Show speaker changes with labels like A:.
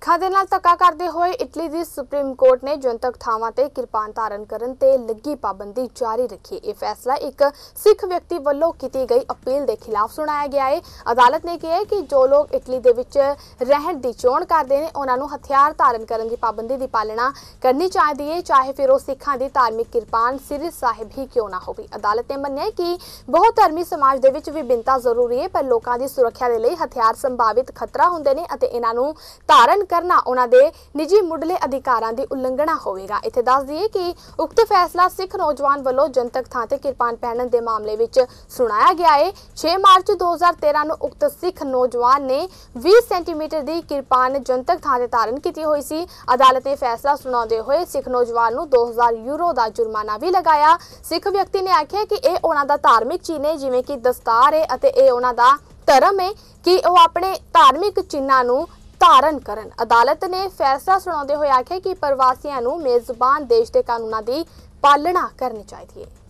A: ਸਿੱਖਾਂ ਦੇ ਨਾਲ ਧੱਕਾ ਕਰਦੇ ਹੋਏ ਇਟਲੀ ਦੀ ਸੁਪਰੀਮ ਕੋਰਟ ਨੇ ਜਨਤਕ ਥਾਵਾਂ ਤੇ ਕਿਰਪਾਨ ਧਾਰਨ ਕਰਨ ਤੇ ਲੱਗੀ ਪਾਬੰਦੀ ਜਾਰੀ ਰੱਖੀ। ਇਹ ਫੈਸਲਾ ਇੱਕ ਸਿੱਖ ਵਿਅਕਤੀ ਵੱਲੋਂ ਕੀਤੀ ਗਈ ਅਪੀਲ ਦੇ ਖਿਲਾਫ ਸੁਣਾਇਆ ਗਿਆ ਹੈ। ਅਦਾਲਤ ਨੇ ਕਿਹਾ ਕਿ ਜੋ ਲੋਕ ਇਟਲੀ ਦੇ ਵਿੱਚ ਰਹਿਣ ਦੀ ਚੋਣ ਕਰਦੇ ਨੇ ਉਹਨਾਂ ਨੂੰ ਹਥਿਆਰ ਧਾਰਨ ਕਰਨ ਦੀ ਪਾਬੰਦੀ ਦੀ ਪਾਲਣਾ ਕਰਨੀ ਚਾਹੀਦੀ ਹੈ, ਚਾਹੇ ਫਿਰ ਉਹ ਸਿੱਖਾਂ ਦੀ ਧਾਰਮਿਕ ਕਿਰਪਾਨ ਸ੍ਰੀ ਸਾਹਿਬ ਹੀ ਕਿਉਂ ਨਾ ਹੋਵੇ। ਅਦਾਲਤ ਨੇ ਮੰਨਿਆ ਕਿ ਬਹੁਤ ਧਰਮੀ ਸਮਾਜ ਦੇ ਵਿੱਚ ਵਿਭਿੰਨਤਾ ਜ਼ਰੂਰੀ ਹੈ, ਪਰ ਲੋਕਾਂ ਦੀ ਸੁਰੱਖਿਆ ਦੇ ਲਈ ਹਥਿਆਰ ਸੰਭਾਵਿਤ ਖਤਰਾ ਹੁੰਦੇ ਨੇ ਅਤੇ ਇਹਨਾਂ ਨੂੰ ਧਾਰਨ ਕਰਨਾ ਉਹਨਾਂ ਦੇ ਨਿੱਜੀ ਮੁੱਢਲੇ ਅਧਿਕਾਰਾਂ ਦੀ ਉਲੰਘਣਾ ਹੋਵੇਗਾ। ਇੱਥੇ ਦੱਸ ਦਈਏ ਕਿ ਉਕਤ ਫੈਸਲਾ ਸਿੱਖ ਨੌਜਵਾਨ ਵੱਲੋਂ ਜਨਤਕ ਥਾਂ ਤੇ ਕਿਰਪਾਨ ਪਹਿਨਣ ਦੇ ਮਾਮਲੇ ਵਿੱਚ ਸੁਣਾਇਆ ਗਿਆ ਹੈ। 6 ਮਾਰਚ 2013 ਨੂੰ ਉਕਤ ਸਿੱਖ ਨੌਜਵਾਨ ਨੇ 20 ਸੈਂਟੀਮੀਟਰ ਦੀ ਕਿਰਪਾਨ ਜਨਤਕ ਥਾਂ ਤੇ ਧਾਰਨ ਕੀਤੀ ਹੋਈ ਸੀ। ਅਦਾਲਤ ਨੇ ਫੈਸਲਾ ਸੁਣਾਉਂਦੇ ਹੋਏ ਸਿੱਖ ਨੌਜਵਾਨ ਨੂੰ 2000 ਯੂਰੋ ਦਾ ਜੁਰਮਾਨਾ ਵੀ ਲਗਾਇਆ। ਸਿੱਖ ਵਿਅਕਤੀ ਨੇ ਆਖਿਆ ਕਿ ਇਹ ਉਹਨਾਂ ਦਾ ਧਾਰਮਿਕ ਚਿੰਨ੍ਹ ਹੈ, ਜਿਵੇਂ ਕਿ ਦਸਤਾਰ ਹੈ, ਅਤੇ ਇਹ ਉਹਨਾਂ ਦਾ ਧਰਮ ਹੈ ਕਿ ਉਹ ਆਪਣੇ ਧਾਰਮਿਕ ਚਿੰਨ੍ਹਾਂ ਨੂੰ ਧਾਰਨ ਕਰਨ। ਅਦਾਲਤ ਨੇ ਫੈਸਲਾ ਸੁਣਾਉਂਦੇ ਹੋਏ ਆਖਿਆ ਕਿ ਪ੍ਰਵਾਸੀਆਂ ਨੂੰ ਮੇਜ਼ਬਾਨ ਦੇਸ਼ ਦੇ ਕਾਨੂੰਨਾਂ ਦੀ ਪਾਲਣਾ ਕਰਨੀ ਚਾਹੀਦੀ ਹੈ।